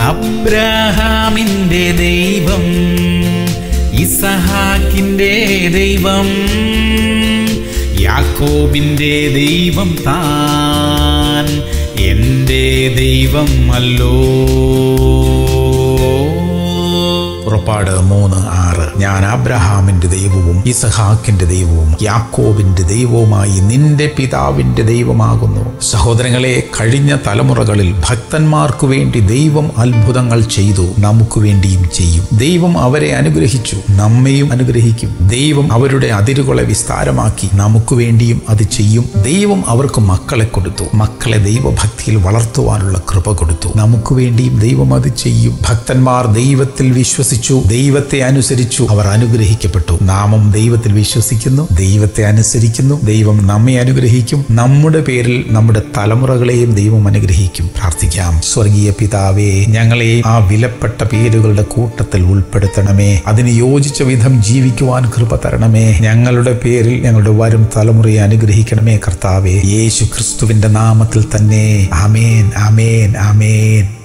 അബ്രഹാമിന്റെ ദൈവം, ഇസഹാക്കിന്റെ ദൈവം, യാക്കോബിന്റെ ദൈവം താൻ എൻ്റെ ദൈവം അല്ലോ. പുറപ്പാട് 3:6. ഞാൻ അബ്രഹാമിന്റെ ദൈവവും ഇസഹാക്കിന്റെ ദൈവവും യാക്കോബിന്റെ ദൈവവുമായി നിന്റെ പിതാവിന്റെ ദൈവമാകുന്നു. സഹോദരങ്ങളെ, കഴിഞ്ഞ തലമുറകളിൽ ഭക്തന്മാർക്കു വേണ്ടി ദൈവം അത്ഭുതങ്ങൾ ചെയ്തു, നമുക്ക് വേണ്ടിയും ചെയ്യും. ദൈവം അവരെ അനുഗ്രഹിച്ചു, നമ്മെയും അനുഗ്രഹിക്കും. ദൈവം അവരുടെ അതിരുകളെ വിസ്താരമാക്കി, നമുക്ക് വേണ്ടിയും അത് ചെയ്യും. ദൈവം അവർക്ക് മക്കളെ കൊടുത്തു, മക്കളെ ദൈവഭക്തിയിൽ വളർത്തുവാനുള്ള കൃപ കൊടുത്തു, നമുക്ക് വേണ്ടിയും ദൈവം അത് ചെയ്യും. ഭക്തന്മാർ ദൈവത്തിൽ വിശ്വസിച്ചു, ദൈവത്തെ അനുസരിച്ചു, അവർ അനുഗ്രഹിക്കപ്പെട്ടു. നാമും ദൈവത്തിൽ വിശ്വസിക്കുന്നു, ദൈവത്തെ അനുസരിക്കുന്നു, ദൈവം നമ്മെ അനുഗ്രഹിക്കും. നമ്മുടെ പേരിൽ നമ്മുടെ തലമുറകളെയും ദൈവം അനുഗ്രഹിക്കും. പ്രാർത്ഥിക്കാം. സ്വർഗീയ പിതാവേ, ഞങ്ങളെ ആ വിലപ്പെട്ട പേരുകളുടെ കൂട്ടത്തിൽ ഉൾപ്പെടുത്തണമേ. അതിന് യോജിച്ച വിധം ജീവിക്കുവാൻ കൃപ തരണമേ. ഞങ്ങളുടെ പേരിൽ ഞങ്ങളുടെ വരും തലമുറയെ അനുഗ്രഹിക്കണമേ കർത്താവേ. യേശു ക്രിസ്തുവിന്റെ നാമത്തിൽ തന്നെ. ആമേൻ, ആമേൻ, ആമേൻ.